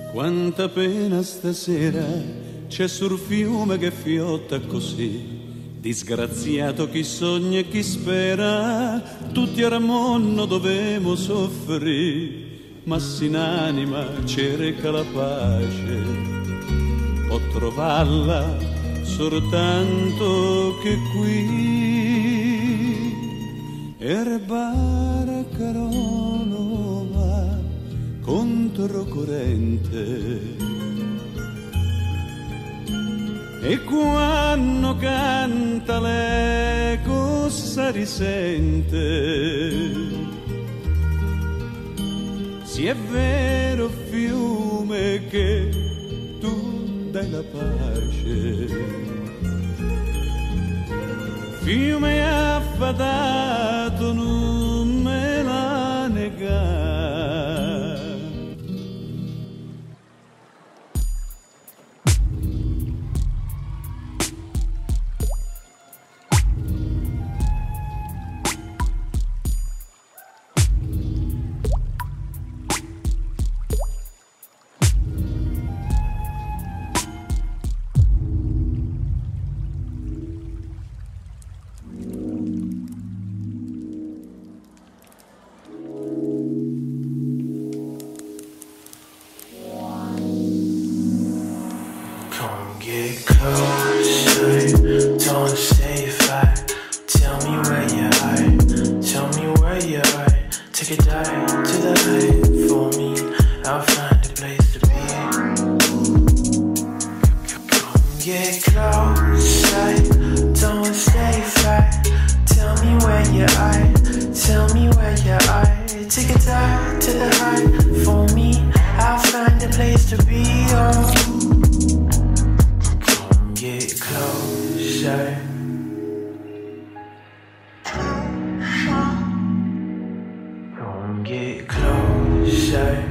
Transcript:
Quanta pena stasera c'è sul fiume che fiotta così. Disgraziato chi sogna e chi spera, tutti a Ramonno dovemo soffrire. Ma sin anima cerca la pace, può trovarla soltanto che qui. Erbara Caronova controcorrente, e quando canta l'eco si risente. Sì, è vero fiume che tu dai la pace, fiume affadato non me la negare. Get closer, don't stay far. Tell me where you are, tell me where you are. Take a dive to the height for me, I'll find a place to be. Come get closer, don't stay far. Tell me where you are, tell me where you are. Take a dive to the height for me, I'll find a place to be. Oh, get closer. Come get closer.